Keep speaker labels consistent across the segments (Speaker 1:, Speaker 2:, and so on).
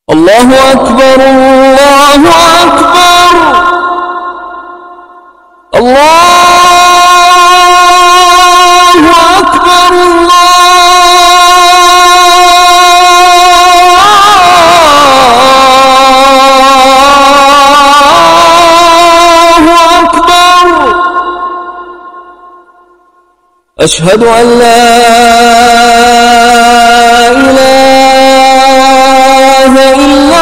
Speaker 1: الله أكبر الله أكبر الله أكبر الله أكبر. أشهد أن لا إله إلا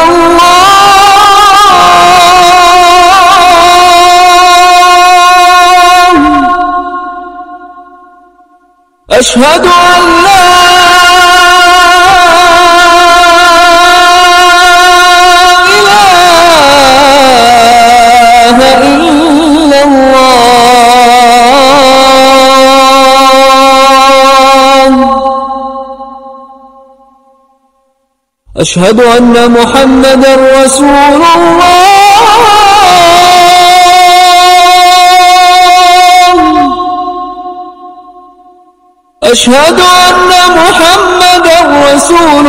Speaker 1: الله. أشهد أن لا إله إلا الله. أشهد أن محمدا رسول الله. أشهد أن محمدا رسول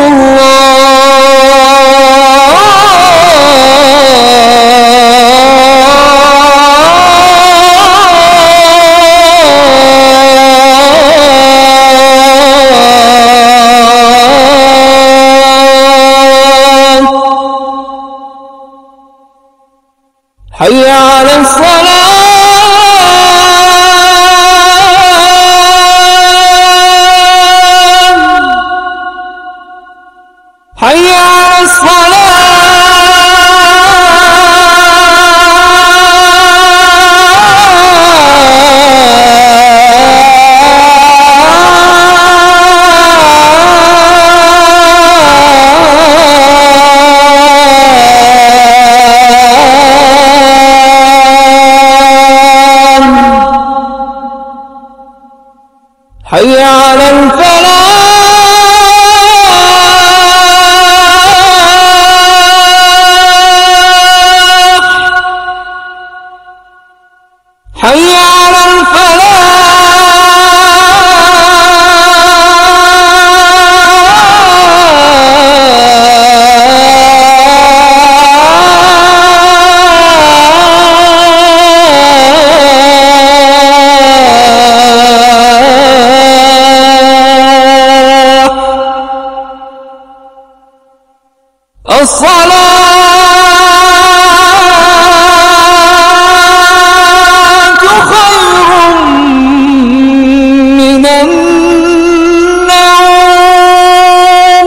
Speaker 1: الله. حي على الصلاة. حي على الصلاة. حي على الفلاح. حي على الصلاة. خير من النوم.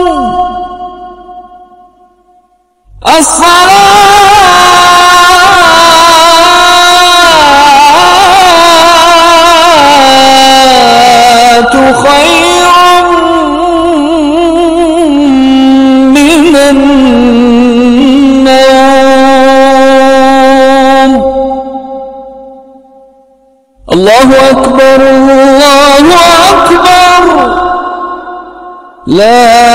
Speaker 1: الصلاة خير من النوم. الله أكبر الله أكبر. لا